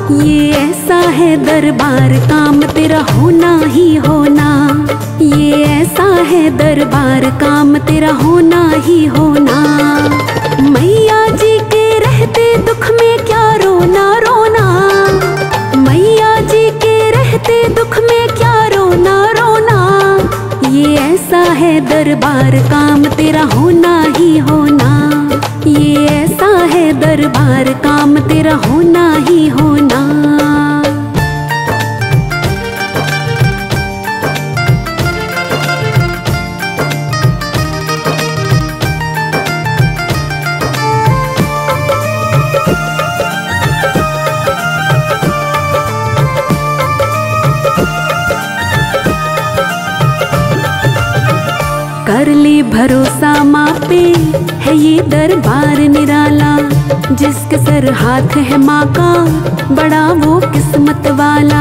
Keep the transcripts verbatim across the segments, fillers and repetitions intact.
ये ऐसा है दरबार काम तेरा होना ही होना। ये ऐसा है दरबार काम तेरा होना ही होना। मैया जी के रहते दुख में क्या रोना रोना। मैया जी के रहते दुख में क्या रोना रोना। ये ऐसा है दरबार काम तेरा होना ही होना। ये ऐसा है दरबार काम तेरा होना ही होना। कर ले भरोसा माँ पे है ये दरबार निराला। जिसके सर हाथ है माँ का बड़ा वो किस्मत वाला।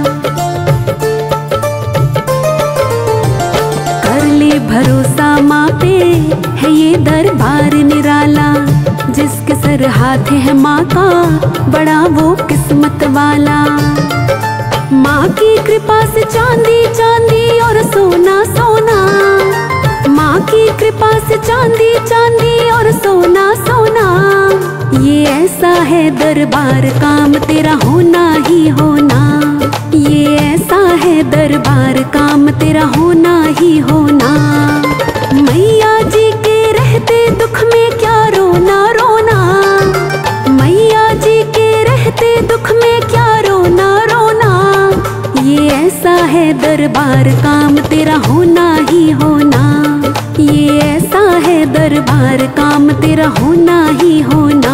कर ले भरोसा माँ पे है ये दरबार निराला। जिसके सर हाथ है माँ का बड़ा वो किस्मत वाला। माँ की कृपा से चांदी चांदी और सोना सोना। माँ की कृपा से चांदी चांदी और सोना सोना। ये ऐसा है दरबार काम तेरा होना ही होना। ये ऐसा है दरबार काम तेरा होना ही होना। मैया जी के रहते दुख में क्या रोना रोना। मैया जी के रहते दुख में क्या रोना रोना। ये ऐसा है दरबार काम तेरा होना ही होना। ये ऐसा है दरबार काम तेरा होना ही होना।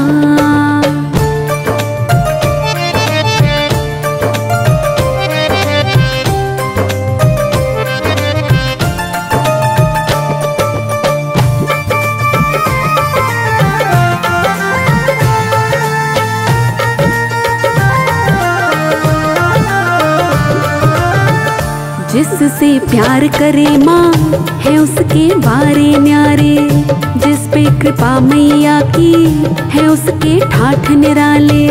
जिससे प्यार करे माँ है उसके बारे न्यारे। जिस पे कृपा मैया की है उसके ठाठ निराले।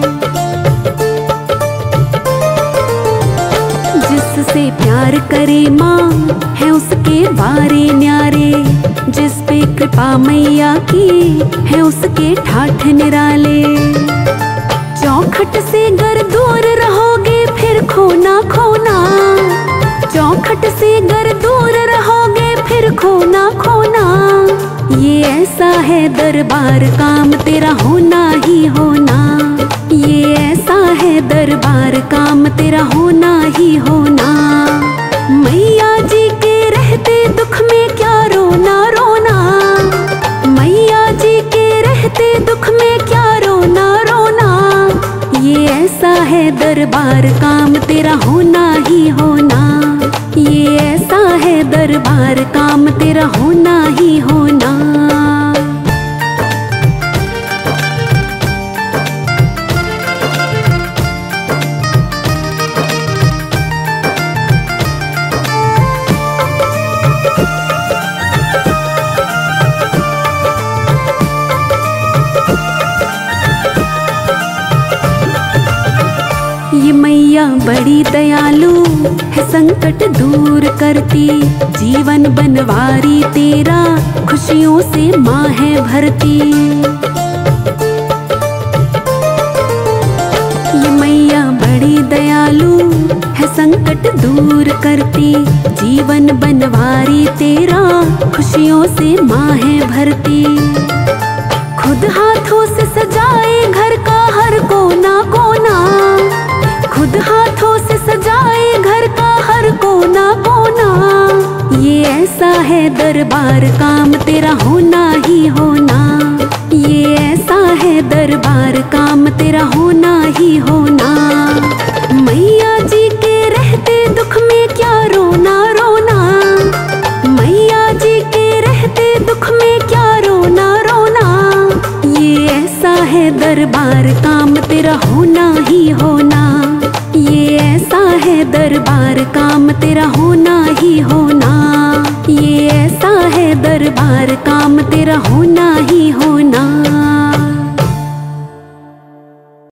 जिससे प्यार करे माँ है उसके बारे न्यारे। जिस पे कृपा मैया की है उसके ठाठ निराले। चौखट से गर दूर रहोगे फिर खोना खोना। चौखट से गर दूर रहोगे फिर खोना खोना। ये ऐसा है दरबार काम तेरा होना ही होना। ये ऐसा है दरबार काम तेरा होना ही होना। मैया जी के रहते दुख में क्या रोना रोना। मैया जी के रहते दुख में क्या रोना रोना। ये ऐसा है दरबार काम तेरा होना ही होना। ये ऐसा है दरबार काम तेरा होना ही होना। ये मैया बड़ी दयालु है संकट दूर करती। जीवन बनवारी तेरा खुशियों से माँ है भरती। ये मैया बड़ी दयालु है संकट दूर करती। जीवन बनवारी तेरा खुशियों से माँ है भरती। खुद हाथों से सजाए घर का हर कोना कोना। खुद हाथों से सजाए घर का हर कोना कोना। ये ऐसा है दरबार काम तेरा होना ही होना। ये ऐसा है दरबार काम तेरा होना ही होना। मैया जी के रहते दुख में क्या रोना रोना। मैया जी के रहते दुख में क्या रोना रोना। ये ऐसा है दरबार काम तेरा होना ही होना। ये ऐसा है दरबार काम तेरा होना ही होना। ये ऐसा है दरबार काम तेरा होना